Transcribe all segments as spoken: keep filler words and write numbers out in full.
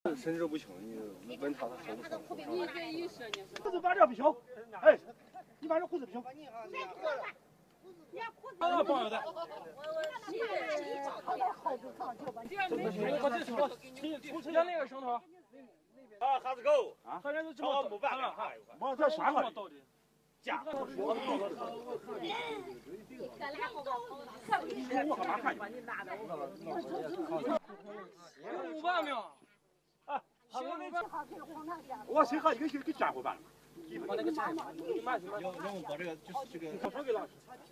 神志不清，你问他他说不说？ 你这一说你裤子把这不行，哎，你把这裤子不行。 啊，朋友的。出出现那个绳头。 啊，哈子狗啊，反正就这么没办法， 我这啥嘛？ 假。 我干嘛看你？ 五万名。 啊，我谁和一个给转回办了？ 把那个站，你慢点， 要让我把这个就是这个口头给老师。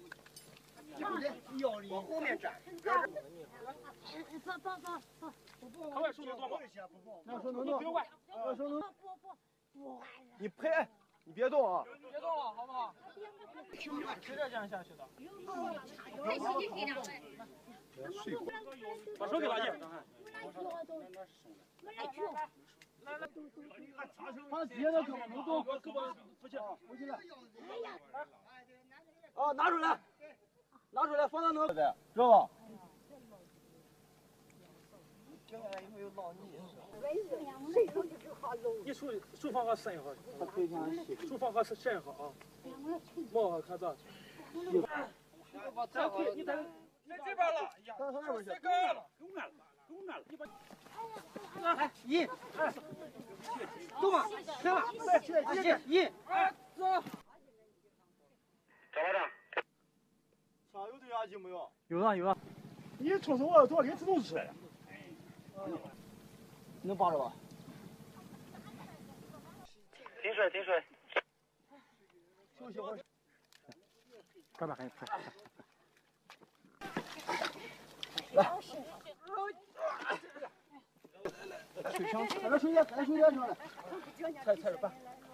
往后面站。 走走走走。 他外手能动吗？那手能动。别怪，那手能。 不不不。 你赔，你别动啊！ 别动了，好不好？是这样下去的。 把手给拉紧。 来来， 他底下的胳膊能动，胳膊扶起，扶起来。 啊，拿出来，拿出来，放到那个，知道吧？ 你手手放个伸好，手放个伸好啊。摸看这。咱可以，你在在这边了，呀，谁干了？ 够俺了，够俺了。你把。 哎，一，二，动啊，行了，再一，一， 二，走。 赵班长， 上有对讲机没有？ 有啊有啊。你冲手我多给自动出来了。 能抱着吧？ 停水，停水。 休息会儿。 快吧，赶紧快。 来。水枪，把这水也，把这水也上来。踩踩着办。